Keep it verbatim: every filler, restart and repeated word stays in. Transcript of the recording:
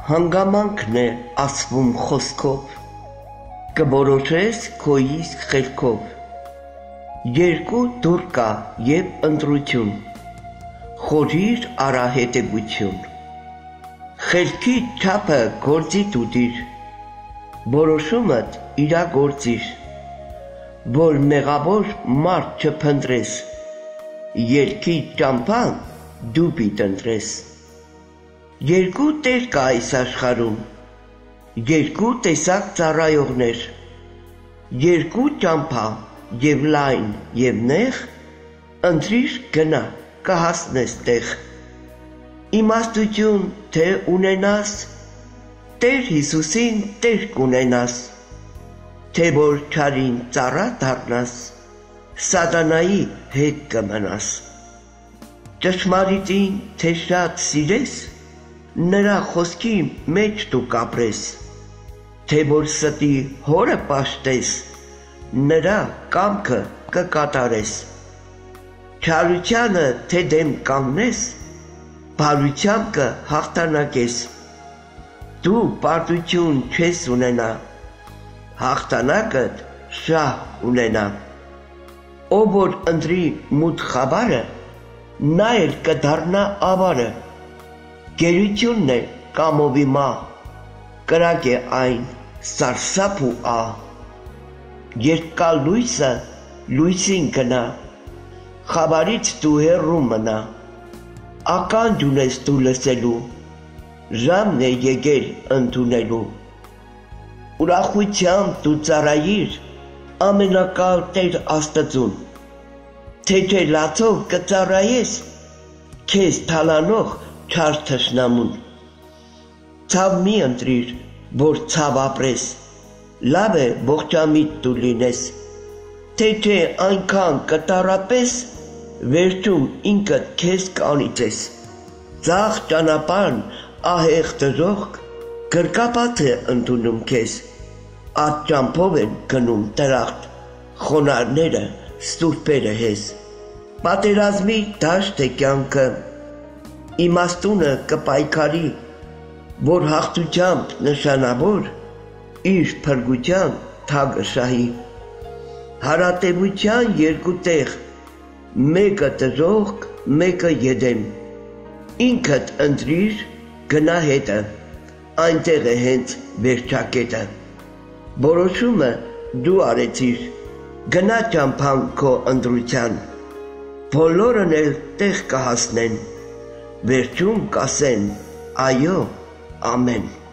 հանգամանքն է ասվում խոսքով, կորոշես քո իսկ խելքով, երկու դուռ կա և ընտրություն, խորհիր արա հետևություն, խելքի չափը գործի տուտիր, որոշումդ իրագործիր, որ մեղավոր մարդ չփնտրես, ելքի ճամփան դու պիտի ընտրես։ Երկու տեր կա այս աշխարհում, երկու տեսակ ծառայողներ, երկու ճամփա և լայն և նեղ, ընտրիր գնա կհասնես տեղ։ Իմաստություն թե ունենաս, Տեր Հիսուսին տեր կունենաս, թե որ չարին ծառա դառնաս, սատանայի հետ կմնաս։ Ճշմարիտին թե շատ սիրես, նրա խոսքի մեջ դու կապրես, թե որ ստի հորը պաշտես, նրա կամքը կկատարես։ Չարությանը թե դեմ կանգնես, բարությամբ կհաղթանակես։ Դու պարտություն չես ունենա, հաղթանակդ շահ ունենա։ Ով որ ընտրի մութ խավարը, նա էլ կդառնա ավարը։ Գերությունն է կամովի մահ, կրակ է այն սարսափ ու ահ։ Երբ կա լույսը, լույսին գնա, խավարից դու հեռու մնա, ականջ ունես դու լսելու, ժամն է եկել ընդունելու։ Ուրախությամբ դու ծառայիր ամենակալ Տեր Աստծուն, թե չէ լացով կծառայես քեզ թալանող չար թշնամուն։ Ցավ մի ընտրիր, որ ցավ ապրես, լավ է ողջամիտ դու լինես, թե չէ այնքան կտառապես, վերջում ինքդ քեզ կանիծես։ Ձախ ճանապարհն ահեղ դժոխք, գրկապատ է ընդունում քեզ, այդ ճամփով են գնում դրախտ, խոնարհները սուրբերը հեզ։ Պատերազմի դաշտ է կյանքը, իմաստունը կպայքարի, որ հաղթությամբ նշանավոր, իր փրկության թագը շահի։ Հարատևության երկու տեղ, մեկը դժոխք, մեկը եդեմ, ինքդ ընտրիր գնա հետը, այնտեղ է հենց վերջակետը։ Որոշումը դու արեցիր, գնա ճամփան քո ընտրության, բոլորն էլ տեղ կհասնեն, վերջում կասեն այո, ամեն։